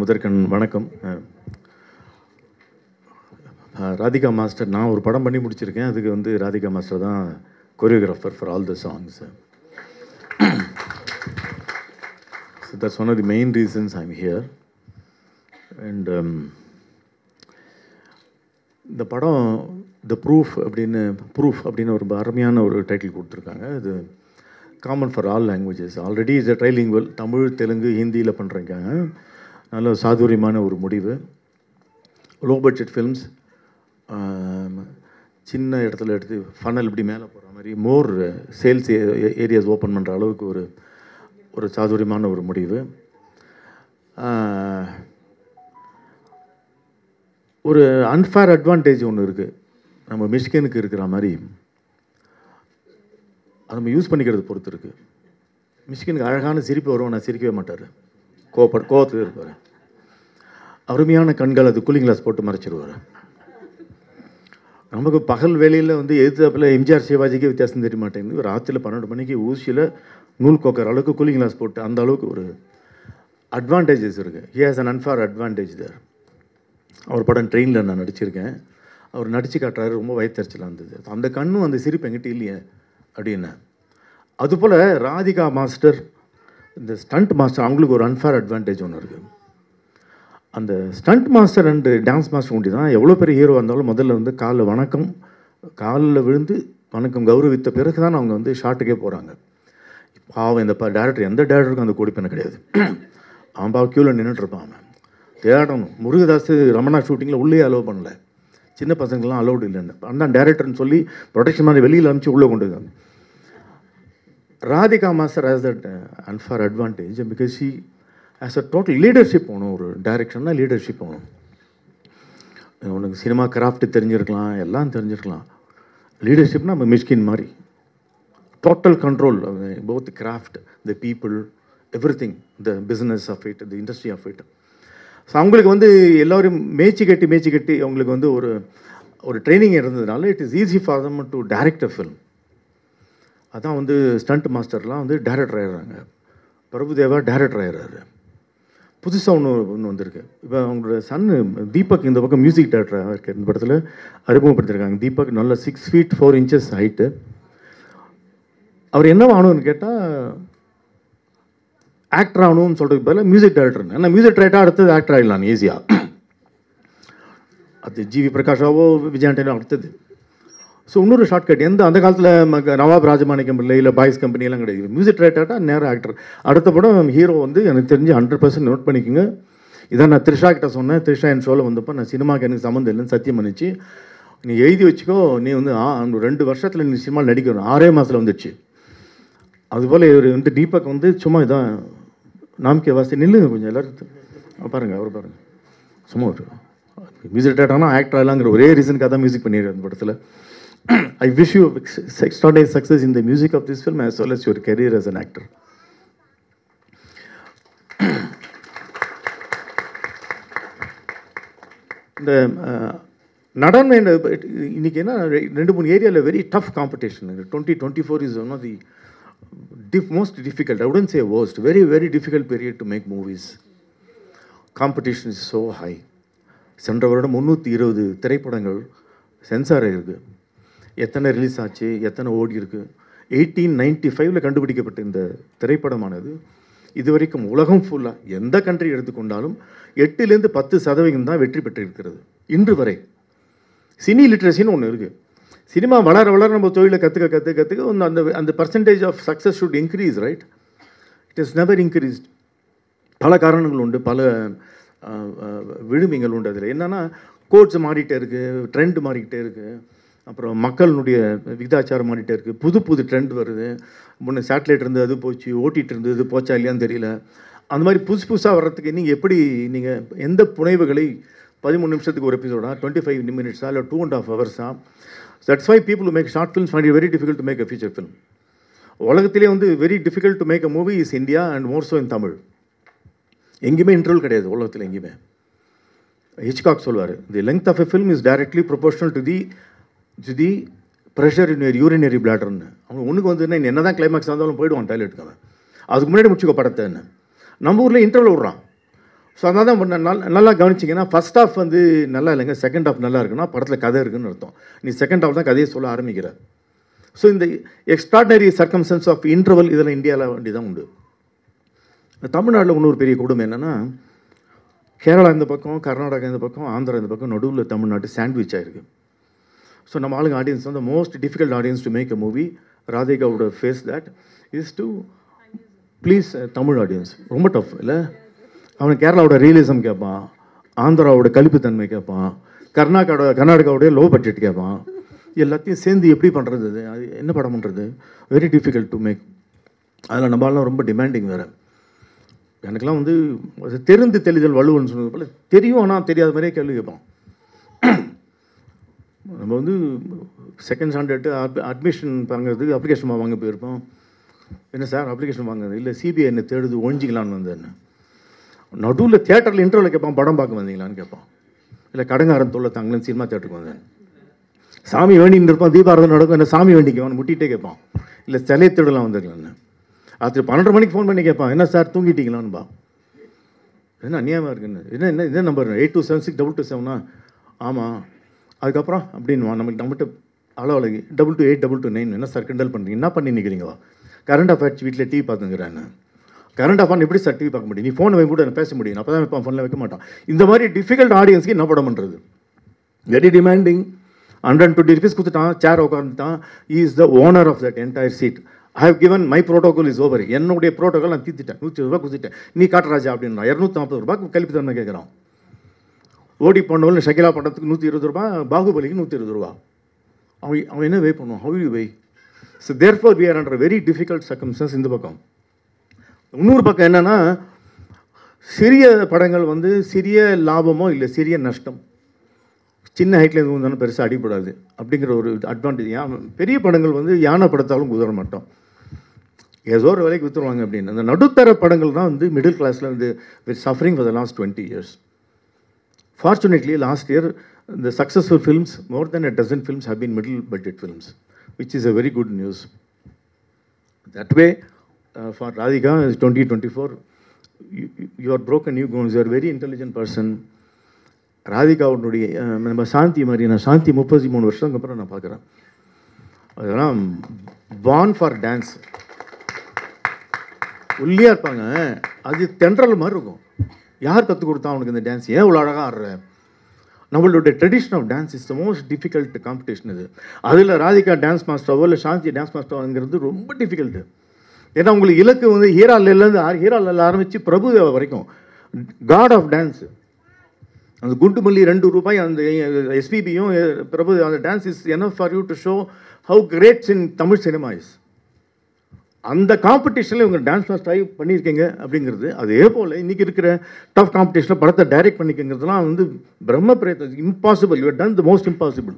முதற்கண் வணக்கம். ராதிகா மாஸ்டர், நான் ஒரு படம் பண்ணி முடிச்சிருக்கேன். அதுக்கு வந்து ராதிகா மாஸ்டர் தான் choreographer for all the songs. So that's one of the main reasons I'm here. And இந்த படம் த ப்ரூஃப் அப்படின்னு ஒரு அருமையான ஒரு டைட்டில் கொடுத்துருக்காங்க. இது common for all languages. Already is a trilingual. Tamil, Telugu, ஹிந்தியில் பண்ணுறாங்க. நல்ல சாதுரியமான ஒரு முடிவு. லோ பட்ஜெட் ஃபில்ம்ஸ், சின்ன இடத்துல எடுத்து ஃபனல் இப்படி மேலே போகிற மாதிரி மோர் சேல்ஸ் ஏரியாஸ் ஓப்பன் பண்ணுற அளவுக்கு ஒரு சாதுரியமான ஒரு முடிவு. ஒரு அன்ஃபேர் அட்வான்டேஜ் ஒன்று இருக்குது நம்ம மிஷ்கினுக்கு இருக்கிற மாதிரி. அதை நம்ம யூஸ் பண்ணிக்கிறது பொறுத்து இருக்குது. மிஷ்கினுக்கு அழகான சிரிப்பு வரும், நான் சிரிக்கவே மாட்டார், கோவத்தில் இருப்பார். அருமையான கண்கள், அது கூலிங் கிளாஸ் போட்டு மறைச்சிடுவார். நமக்கு பகல் வேலையில் வந்து எதிர்த்தாப்பில் எம்ஜிஆர் சிவாஜிக்கே வித்தியாசம் தெரிய மாட்டேங்குது. ராத்திரியில் 12 மணிக்கு ஊசியில் நூல் கோக்கிற அளவுக்கு கூலிங் கிளாஸ் போட்டு அந்த அளவுக்கு ஒரு அட்வான்டேஜஸ் இருக்குது. He has an unfair advantage there. அவர் படம் ட்ரெயினில் நான் நடிச்சிருக்கேன். அவர் நடித்து காட்டுறாரு, ரொம்ப வயிற்றுச்சலாக இருந்தது. அந்த கண்ணும் அந்த சிரிப்பு எங்கிட்ட இல்லையே அப்படின்னு. அதுபோல் ராதிகா மாஸ்டர், இந்த ஸ்டண்ட் மாஸ்டர், அவங்களுக்கு ஒரு அன்ஃபேர் அட்வான்டேஜ் ஒன்று இருக்குது. அந்த stunt master and dance master ஒண்டி தான் எவ்வளோ பெரிய ஹீரோ வந்தாலும் முதல்ல வந்து காலில் விழுந்து வணக்கம் கௌரவித்த பிறகு தான் அவங்க வந்து ஷாட்டுக்கே போகிறாங்க. பாவம் இந்த டேரக்டர், எந்த டேரக்டருக்கும் அந்த கோடிப்பெண்ணை கிடையாது. அவன் பாவம் க்யூவில் நின்றுட்டுருப்பான். அவன் தேடணும். முருகதாஸ் ரமணா ஷூட்டிங்கில் உள்ளே அலோவ் பண்ணல, சின்ன பசங்கள்லாம் அலோவ்டு இல்லைன்னு. அந்த டேரக்டர்னு சொல்லி ப்ரொடெக்ஷன் மாதிரி வெளியில் அனுப்பிச்சு உள்ளே கொண்டு வந்தாங்க. Radhika master has that unfair advantage because she has a total leadership போகணும். ஒரு டைரக்ஷன்னா லீடர்ஷிப் போகணும். உனக்கு சினிமா கிராஃப்ட் தெரிஞ்சிருக்கலாம், எல்லாம் தெரிஞ்சிருக்கலாம். லீடர்ஷிப்னா நம்ம மிஷ்கின் மாதிரி total control, both craft, the people, everything, the business of it, the industry of it. So அவங்களுக்கு வந்து எல்லோரும் மேய்ச்சி கட்டி அவங்களுக்கு வந்து ஒரு ட்ரைனிங் இருந்ததுனால it is easy for them to direct a film. அதான் வந்து ஸ்டண்ட் மாஸ்டர்லாம் வந்து டைரக்டர் ஆகிடுறாங்க. பிரபுதேவா டைரக்டர் ஆகிடுறாரு. புதுசாக ஒன்று வந்திருக்கு. இப்போ அவங்களோட சன்னு தீபக் இந்த பக்கம் மியூசிக் டைரக்டராக இருக்கு. இந்த படத்தில் அறிமுகப்படுத்திருக்காங்க. தீபக் நல்ல 6 feet 4 inches ஹைட்டு. அவர் என்ன ஆகணும்னு கேட்டால் ஆக்டர் ஆகணும்னு சொல்கிறதுக்கு பதிலாக மியூசிக் டைரக்டர்னு. ஏன்னா மியூசிக் டைரக்டராக அடுத்தது ஆக்டர் ஆகிடலாம் ஈஸியாக. அது ஜிவி பிரகாஷாவோ விஜயாண்டனோ அடுத்தது. ஸோ இன்னொரு ஷார்ட்கட். அந்த காலத்தில் நவாப் ராஜமாணிக்கம் பிள்ளை இல்லை பாய்ஸ் கம்பெனியெல்லாம் கிடையாது. மியூசிக் டைரக்டராக நேராக ஆக்டர். அடுத்த படம் ஹீரோ வந்து எனக்கு தெரிஞ்சு 100% நோட் பண்ணிக்கோங்க. இதான் நான் த்ரிஷா கிட்ட சொன்னேன். த்ரிஷா என் ஷோவில் வந்தப்போ நான் சினிமாவுக்கு எனக்கு சம்மந்தம் இல்லைன்னு சத்தியம் பண்ணிச்சு. நீ எழுதி வச்சுக்கோ, நீ வந்து 2 வருஷத்தில் நீ சினிமாவில் நடிக்கணும். 6 மாதத்தில் வந்துடுச்சு. அதுபோல் இவர் வந்து தீபக் வந்து சும்மா இதான் நாம்கே வாசி நில்லுங்க கொஞ்சம் எல்லோரும் பாருங்கள். அவர் பாருங்கள், சும்மா ஒரு மியூசிக் டைரக்டர்னா ஆக்டர் ஆகலாங்கிற ஒரே ரீசனுக்காக தான் மியூசிக் பண்ணிடுறேன் அந்த படத்தில். I wish you extraordinary success in the music of this film as well as your career as an actor. இந்த நடனம் இன்னைக்கு என்ன 2-3 ஏரியாவில் very tough competition. 2024 is one of the most difficult, I wouldn't say worst, very very difficult period to make movies. Competition is so high. சென்ற வருடம் 320 திரைப்படங்கள் sensor ஆகிருக்கு. எத்தனை ரிலீஸ் ஆச்சு, எத்தனை ஓடி இருக்குது. 1895 கண்டுபிடிக்கப்பட்ட இந்த திரைப்படமானது இதுவரைக்கும் உலகம் ஃபுல்லாக எந்த கண்ட்ரி எடுத்துக்கொண்டாலும் 8-10% தான் வெற்றி பெற்றிருக்கிறது இன்று வரை. சினி லிட்ரஸின்னு ஒன்று இருக்குது. சினிமா வளர நம்ம தொழிலை கற்றுக்க அந்த percentage of success should increase, right? It is never increased. பல காரணங்கள் உண்டு, பல விழுமிகள் உண்டு. அதில் என்னென்னா கோட்ஸ் மாறிட்டே இருக்குது, ட்ரெண்ட் மாறிக்கிட்டே இருக்குது, அப்புறம் மக்களுடைய விகிதாச்சாரம் மாறிட்டே இருக்குது, புது ட்ரெண்ட் வருது. முன்னே சேட்டலைட் இருந்து அது போச்சு, ஓட்டிகிட்டு இருந்தது, இது போச்சா இல்லையான்னு தெரியல. அந்த மாதிரி புதுசாக வர்றதுக்கு நீங்கள் எந்த புனைவுகளை 13 நிமிஷத்துக்கு ஒரு எபிசோடா, 25 minutes-ஆ, இல்லை 2.5 hours-ஆ? That's why people make short films find it very difficult to make a feature film. உலகத்திலே வந்து very difficult to make a movie is India and more so in Tamil. எங்கேயுமே இன்டர்வல் கிடையாது உலகத்தில் எங்கேயுமே. ஹிச்காக் சொல்வார், the length of a film is directly proportional to the pressure in your urinary பிளாடர்னு. அவங்க ஒன்றுக்கு வந்துன்னா என்ன தான் கிளைமேக்ஸ் இருந்தாலும் போயிடுவான் டாய்லெட்டுக்கு. அவன் அதுக்கு முன்னாடி முடிச்சுக்கோ படத்தை. நம்ம ஊரில் இன்டர்வல் விட்றான். ஸோ அதனால தான் நல்லா கவனிச்சிங்கன்னா ஃபர்ஸ்ட் ஹாஃப் வந்து நல்லா இல்லைங்க, செகண்ட் ஹாஃப் நல்லா இருக்குன்னா படத்தில் கதை இருக்குன்னு அர்த்தம். நீ செகண்ட் ஹாஃப் தான் கதையை சொல்ல ஆரம்பிக்கிற. ஸோ இந்த எக்ஸ்ட்ராடனரி சர்க்கம்ஸ்டன்ஸ் ஆஃப் இன்டர்வல் இதெல்லாம் இந்தியாவில் வேண்டி தான் உண்டு. தமிழ்நாட்டில் இன்னொரு பெரிய கொடுமை என்னென்னா, கேரளா இந்த பக்கம், கர்நாடகா இந்த பக்கம், ஆந்திரா இந்த பக்கம், நடுவில் தமிழ்நாட்டு சாண்ட்விச் ஆகிருக்கு. ஸோ நம்ம ஆளுங்க ஆடியன்ஸ் வந்து most difficult audience to make a movie. ராதிகாவோட face that is to please Tamil audience. ரொம்ப டஃப் இல்லை? அவன் கேரளாவோட ரியலிசம் கேட்பான், ஆந்திராவோட கலிப்புத்தன்மை கேட்பான், கர்நாடகாவோடைய லோ பட்ஜெட் கேட்பான். எல்லாத்தையும் சேர்ந்து எப்படி பண்ணுறது? அது என்ன படம் பண்ணுறது? Very difficult to make. அதில் நம்மளாம் ரொம்ப டிமாண்டிங் வேறு. எனக்கெல்லாம் வந்து தெரிந்து தெளிதல் வள்ளுவன் சொன்னது போல் தெரியும், ஆனால் தெரியாத மாதிரியே கேள்வி கேட்பான். நம்ம வந்து செகண்ட் ஸ்டாண்டர்டு அட்மிஷன் வாங்குறதுக்கு அப்ளிகேஷன் வாங்க போயிருப்போம். என்ன சார் அப்ளிகேஷன் வாங்குறது? இல்லை சிபிஐ என்ன தேடுது, ஒழிஞ்சிக்கலான்னு வந்தேன்னு. நடுவில் தியேட்டரில் இன்டர்வியூவில் கேட்பான், படம் பார்க்க வந்தீங்களான்னு கேட்பான். இல்லை கடங்காரன் தொல்லை தாங்களேன் சினிமா தேட்டருக்கு வந்தேன். சாமி வேண்டின்னு இருப்பான், தீபாரதம் நடக்கும், என்ன சாமி வேண்டிக்குவான் முட்டிகிட்டே கேட்பான். இல்லை சிலையை திருடலாம் வந்துருக்கலான்னு. அது 12 மணிக்கு ஃபோன் பண்ணி கேட்பான், என்ன சார் தூங்கிட்டீங்களான்னுபா. என்ன அநியாயமாக இருக்குன்னு. என்ன நம்பர் 82762227? ஆமாம். அதுக்கப்புறம் அப்படின்வான். நம்மகிட்ட அளவலகி 228229. என்ன சார் கிண்டல் பண்ணுறீங்க? என்ன பண்ணி நிற்கிறீங்களா? கரண்ட் அஃபேர்ஸ் வீட்டில் டிவி பார்த்துங்கிறேன்னு. கரண்ட் அஃபேர் எப்படி சார் டிவி பார்க்க முடியும்? நீ ஃபோனை வைக்க கூட என்ன பேச முடியும், அப்போ தான் வைப்பான், ஃபோனில் வைக்க மாட்டான். இந்த மாதிரி டிஃபிகல்ட் ஆடியன்ஸ்க்கு என்ன படம் பண்ணுறது? Very demanding. 120 rupees கொடுத்துட்டான், சேர் உட்காந்துட்டான். Is the owner of that entire seat. I have given my protocol is over. என்னுடைய ப்ரோட்டோகால் நான் தீர்த்துட்டேன். 120 ரூபா கொடுத்துட்டேன், நீ காட்டுறாஜா அப்படின்னா 240 ரூபாய்க்கு கழிப்பு தன்மை கேட்குறான். ஓடி பண்ணவள் ஷகிலா படத்துக்கு 120 ரூபா, பாகுபலிக்கு 120 ரூபா. அவன் என்ன வே பண்ணுவான்? How you weigh? So therefore we are under very difficult circumstances. இந்த பக்கம் இன்னொரு பக்கம் என்னென்னா, சிறிய படங்கள் வந்து சிறிய லாபமோ இல்லை சிறிய நஷ்டம், சின்ன ஹைட்டில் எதுவும் இருந்தாலும் பெருசாக அடிப்படாது அப்படிங்கிற ஒரு அட்வான்டேஜ். பெரிய படங்கள் வந்து யானை படத்தாலும் குதிர மாட்டோம், ஏதோ ஒரு விலைக்கு விற்றுருவாங்க அப்படின்னு. அந்த நடுத்தர படங்கள் தான் வந்து மிடில் கிளாஸில் வந்து suffering for the last 20 years. Fortunately, last year, the successful films, more than a dozen films have been middle budget films, which is a very good news. That way, for Radhika, 2024, you are broken new grounds. You are a very intelligent person. ராதிகாவுடைய நம்ம சாந்தி மாதிரி, நான் சாந்தி 33 வருஷத்துக்கு அப்புறம் நான் பார்க்குறேன். அதெல்லாம் born for dance. ஒல்லியாக இருப்பாங்க, அது தென்றல் மாதிரி இருக்கும். யார் கற்றுக் கொடுத்தா அவனுக்கு இந்த டான்ஸ்? ஏன் இவ்வளோ அழகாக ஆடுற? நம்மளுடைய tradition of dance is the most difficult competition இது. அதில் ராதிகா டான்ஸ் மாஸ்டரோ இல்லை சாந்தி டான்ஸ் மாஸ்டரோங்கிறது ரொம்ப டிஃபிகல்ட்டு. ஏன்னா உங்களுக்கு இலக்கு வந்து ஹீராலேருந்து ஆரம்பித்து பிரபுதேவா வரைக்கும் காட் ஆஃப் டான்ஸ். அந்த குண்டுமல்லி 2 ரூபாய் அந்த எஸ்பிபியும் பிரபு அந்த dance is enough for you to show how greats in Tamil cinema is. அந்த காம்படிஷனில் இவங்க டான்ஸ் மாஸ்டர் பண்ணியிருக்கீங்க அப்படிங்கிறது. அதே போல் இன்றைக்கி இருக்கிற டஃப் காம்படிஷனில் படத்தை டைரக்ட் பண்ணிக்கங்கிறதுலாம் வந்து பிரம்ம பிரயத்னம். Impossible. You done the most impossible.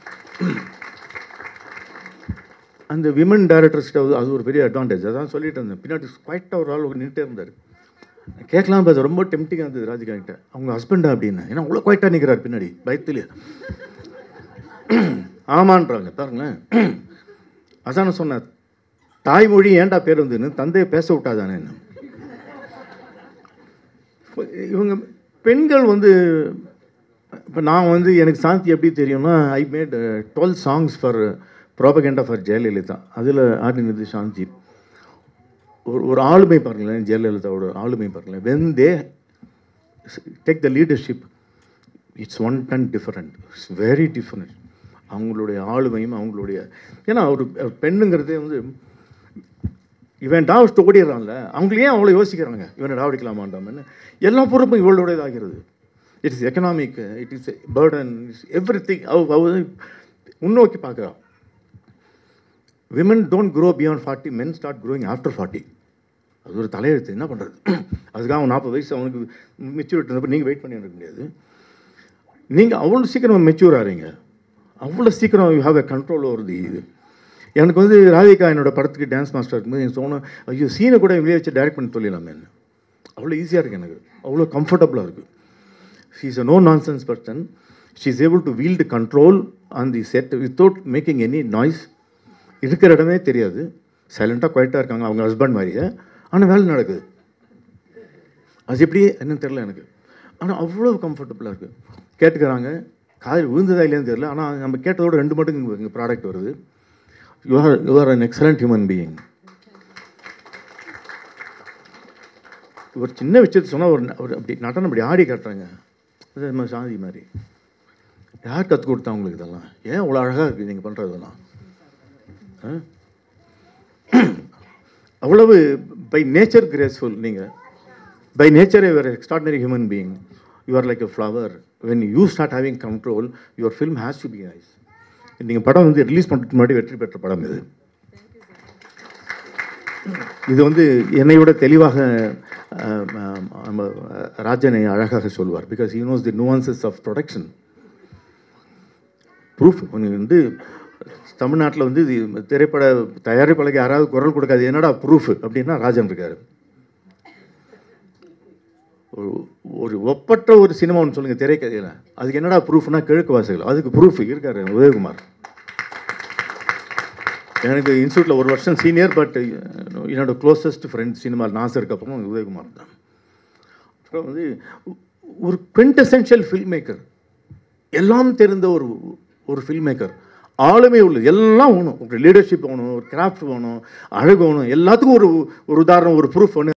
அந்த விமன் டைரக்டர்ஸ்கிட்ட அது ஒரு பெரிய அட்வான்டேஜ். அதான் சொல்லிட்டு இருந்தேன். பின்னாடி குவைட்டாக ஒரு ஆள் நின்றுட்டே இருந்தார். கேட்கலாம், அது ரொம்ப டெம்டிங்காக இருந்தது ராதிகா கிட்ட. அவங்க ஹஸ்பண்டா அப்படின்னு. ஏன்னா அவ்வளோ குவைட்டாக நிற்கிறார் பின்னாடி பயத்துலேயே. ஆமான்றாங்க பாருங்களேன். அதான் சொன்னார், தாய்மொழி ஏன்டா பேர் வந்துன்னு, தந்தையை பேச விட்டாதானே. இவங்க பெண்கள் வந்து இப்போ நான் வந்து எனக்கு சாந்தி எப்படி தெரியும்னா, I made 12 songs for propaganda for Jayalalithaa. அதில் ஆடினது சாந்தி. ஒரு ஆளுமை பாருங்களேன், ஜெயலலிதாவோட ஆளுமை பாருங்களேன். When they take the leadership, it's one ton different, it's very different. அவங்களுடைய ஆளுமையும் அவங்களுடைய, ஏன்னா ஒரு பெண்ணுங்கிறதே வந்து இவன் டாவடிச்சுட்டு ஓடிடுறான்ல, அவங்களே அவ்வளோ யோசிக்கிறாங்க இவனை டாவடிக்கலாமாண்டாமன்னு. எல்லா பொறுப்பும் இவளோட இதாகிறது. It is economic, it is burden, it's everything. முன்னோக்கி பார்க்குறான். Women don't grow beyond 40, men start growing after 40. அது ஒரு தலையெழுத்து. என்ன பண்ணுறது? அதுக்காக அவன் 40 வயசு அவனுக்கு மெச்சூரிட்டி இருந்தப்போ நீங்கள் வெயிட் பண்ணி இருக்க முடியாது. நீங்கள் அவ்வளோ சீக்கிரம் மெச்சூர் ஆகிறீங்க, அவ்வளோ சீக்கிரம் you have a control over the இது. எனக்கு வந்து ராதிகா என்னோட படத்துக்கு டான்ஸ் மாஸ்டர் இருக்கும்போது எனக்கு சொன்னேன், ஐயோ சீனை கூட இவங்களே வச்சு டைரக்ட் பண்ணி சொல்லிடலாமே. அவ்வளோ ஈஸியாக இருக்குது எனக்கு, அவ்வளோ கம்ஃபர்டபுளாக இருக்குது. She is a no nonsense person. She is able to wield control on the set without making any noise. இருக்கிற இடமே தெரியாது, சைலண்ட்டாக குவைட்டாக இருக்காங்க அவங்க ஹஸ்பண்ட் மாதிரியே, ஆனால் வேலை நடக்குது. அது எப்படி என்னன்னு தெரியல எனக்கு. ஆனால் அவ்வளோ கம்ஃபர்டபுளாக இருக்குது. கேட்டுக்கிறாங்க, காதில் விழுந்ததா இல்லையான்னு தெரியல. ஆனால் நம்ம கேட்டதோட 2 மடங்கு இங்கே ப்ராடக்ட் வருது. You are an excellent human being. ஒரு சின்ன விஷயத்தை சொன்னால் ஒரு அப்படி நடனம் அப்படி ஆடி காட்டுறாங்க. அது நம்ம சாந்தி மாதிரி. யார் கற்றுக் கொடுத்தா உங்களுக்கு இதெல்லாம்? ஏன் அவ்வளோ அழகாக இருக்குது நீங்கள் பண்ணுறதெல்லாம்? அவ்வளவு பை நேச்சர் கிரேஸ்ஃபுல். நீங்கள் by nature you are extraordinary human being. You are like a flower. When you start having control your film has to be nice. நீங்கள் படம் வந்து ரிலீஸ் பண்ணுறதுக்கு முன்னாடி வெற்றி பெற்ற படம் இது. இது வந்து என்னை விட தெளிவாக நம்ம ராஜனை அழகாக சொல்வார். Because he knows the nuances of production. Proof வந்து தமிழ்நாட்டில் வந்து திரைப்பட தயாரிப்பாளருக்கு யாராவது குரல் கொடுக்காது, என்னடா ப்ரூஃப் அப்படின்னா ராஜன் இருக்கார். ஒரு ஒப்பற்ற ஒரு சினிமா ஒன்று சொல்லுங்கள் திரைக்கதையில், அதுக்கு என்னடா ப்ரூஃப்னா கிழக்கு வாசகர்கள், அதுக்கு ப்ரூஃப் இருக்கார் உதயகுமார். எனக்கு இன்ஸ்டியூட்டில் 1 வருஷம் சீனியர். பட் என்னோட க்ளோசஸ்ட் ஃப்ரெண்ட் சினிமா நாசருக்கு அப்புறம் உதயகுமார் தான். அப்புறம் வந்து ஒரு குவிண்டெசென்ஷியல் ஃபில்ம் மேக்கர், எல்லாம் தெரிந்த ஒரு ஃபில்ம் மேக்கர். ஆளுமே உள்ளது, எல்லாம் வேணும். ஒரு லீடர்ஷிப் வேணும், ஒரு கிராஃப்ட் வேணும், அழகு வேணும், எல்லாத்துக்கும் ஒரு உதாரணம், ஒரு ப்ரூஃப் வேணும்.